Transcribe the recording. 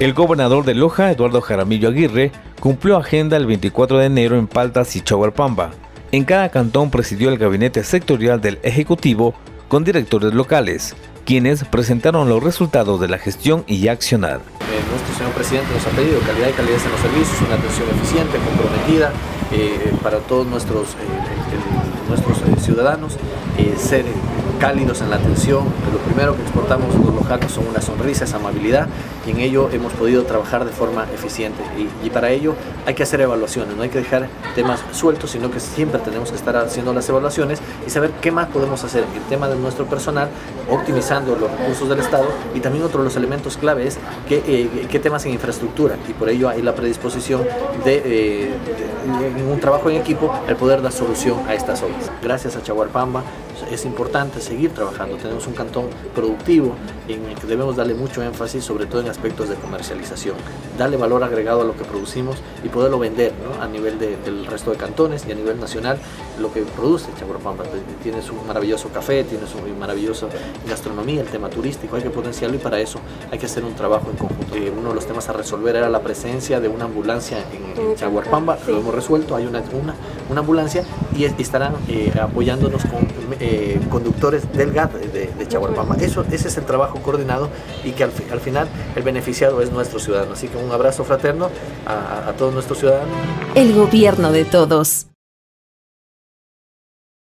El gobernador de Loja, Eduardo Jaramillo Aguirre, cumplió agenda el 24 de enero en Paltas y Chahuarpamba. En cada cantón presidió el gabinete sectorial del Ejecutivo con directores locales, quienes presentaron los resultados de la gestión y accionar. Nuestro señor presidente nos ha pedido calidad y calidez en los servicios, una atención eficiente, comprometida para todos nuestros ciudadanos, ser cálidos en la atención. Lo primero que exportamos los lojanos son una sonrisa, esa amabilidad, y en ello hemos podido trabajar de forma eficiente. Y para ello hay que hacer evaluaciones, no hay que dejar temas sueltos, sino que siempre tenemos que estar haciendo las evaluaciones y saber qué más podemos hacer. El tema de nuestro personal, optimizando los recursos del Estado, y también otro de los elementos clave es qué temas en infraestructura, y por ello hay la predisposición de en un trabajo en equipo el poder dar solución a estas obras. Gracias a Chahuarpamba es importante seguir trabajando. Tenemos un cantón productivo en el que debemos darle mucho énfasis, sobre todo en aspectos de comercialización, darle valor agregado a lo que producimos y poderlo vender, ¿no?, a nivel del resto de cantones y a nivel nacional. Lo que produce Chahuarpamba, tienes un maravilloso café, tienes una maravillosa gastronomía, el tema turístico hay que potenciarlo, y para eso hay que hacer un trabajo en conjunto. Uno de los temas a resolver era la presencia de una ambulancia en Chahuarpamba. Lo hemos resuelto, hay una ambulancia, y estarán apoyándonos con conductores del GAT de Chahuarpamba. Ese es el trabajo coordinado, y que al final el beneficiado es nuestro ciudadano. Así que un abrazo fraterno a todos nuestros ciudadanos. El gobierno de todos.